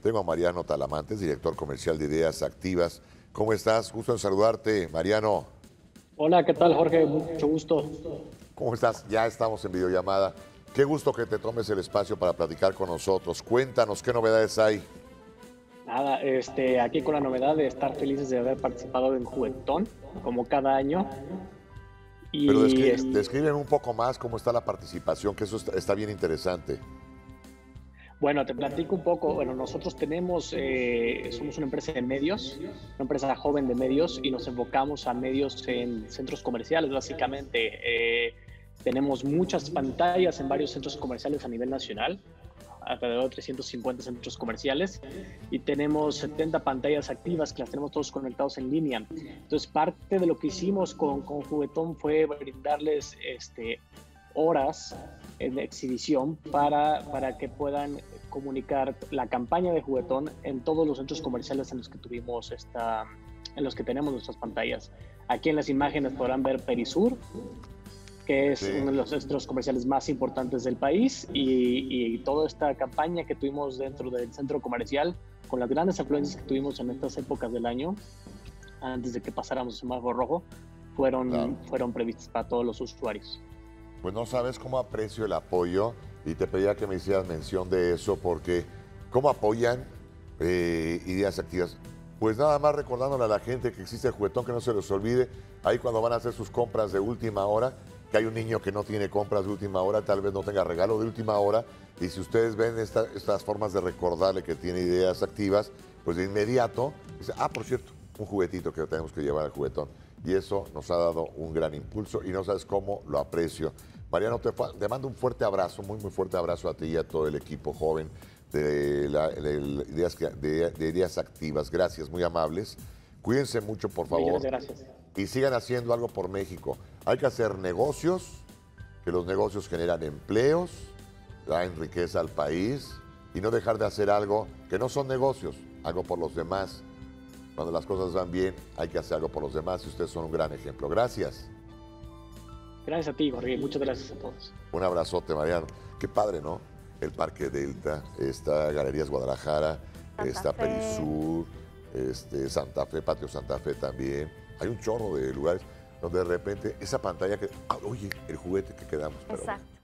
Tengo a Mariano Talamantes, director comercial de Ideas Activas. ¿Cómo estás? Gusto en saludarte, Mariano. Hola, ¿qué tal, Jorge? Mucho gusto. ¿Cómo estás? Ya estamos en videollamada. Qué gusto que te tomes el espacio para platicar con nosotros. Cuéntanos, ¿qué novedades hay? Nada, aquí con la novedad de estar felices de haber participado en Juguetón, como cada año. Pero Y describen un poco más cómo está la participación, que eso está bien interesante. bueno, te platico un poco. Bueno, nosotros somos una empresa de medios, una empresa joven de medios, y nos enfocamos a medios en centros comerciales, básicamente. Tenemos muchas pantallas en varios centros comerciales a nivel nacional, alrededor de 350 centros comerciales, y tenemos 70 pantallas activas que las tenemos todos conectados en línea. Entonces, parte de lo que hicimos con Juguetón fue brindarles horas en exhibición para que puedan comunicar la campaña de Juguetón en todos los centros comerciales en los que en los que tenemos nuestras pantallas. Aquí en las imágenes podrán ver Perisur, que es Sí. uno de los centros comerciales más importantes del país, y toda esta campaña que tuvimos dentro del centro comercial, con las grandes afluencias que tuvimos en estas épocas del año, antes de que pasáramos el semáforo rojo, Claro. fueron previstas para todos los usuarios. Pues no sabes cómo aprecio el apoyo y te pedía que me hicieras mención de eso porque cómo apoyan Ideas Activas. Pues nada más recordándole a la gente que existe el juguetón, que no se les olvide, ahí cuando van a hacer sus compras de última hora, que hay un niño que no tiene compras de última hora, tal vez no tenga regalo de última hora, y si ustedes ven estas formas de recordarle que tiene Ideas Activas, pues de inmediato, dice, por cierto, un juguetito que tenemos que llevar al juguetón. Y eso nos ha dado un gran impulso y no sabes cómo lo aprecio. Mariano, te mando un fuerte abrazo, muy, muy fuerte abrazo a ti y a todo el equipo joven de Ideas Activas. Gracias, muy amables. Cuídense mucho, por Millones favor, de gracias. y sigan haciendo algo por México. Hay que hacer negocios, que los negocios generan empleos, traen riqueza al país, y no dejar de hacer algo que no son negocios, algo por los demás. Cuando las cosas van bien, hay que hacer algo por los demás y ustedes son un gran ejemplo. Gracias. Gracias a ti, Jorge. Muchas gracias a todos. Un abrazote, Mariano. Qué padre, ¿no? El Parque Delta, está Galerías Guadalajara, Santa está Fe. Perisur, Santa Fe, Patio Santa Fe también. Hay un chorro de lugares donde de repente esa pantalla que... oye, el juguete que quedamos. Pero Exacto.